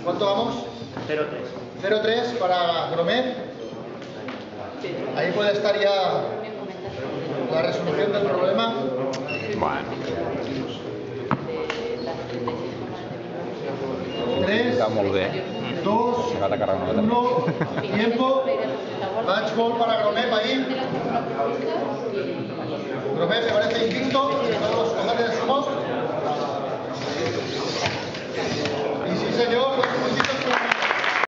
¿Cuánto vamos? 0-3. 0-3 para Gromet. Ahí puede estar ya la resolución del problema. Bueno. 3, Està molt bé. 2, S'ha de carregar una 1, tiempo. Match ball para Gromet ahí. Gromet me parece invicto en todos los combats de sumo.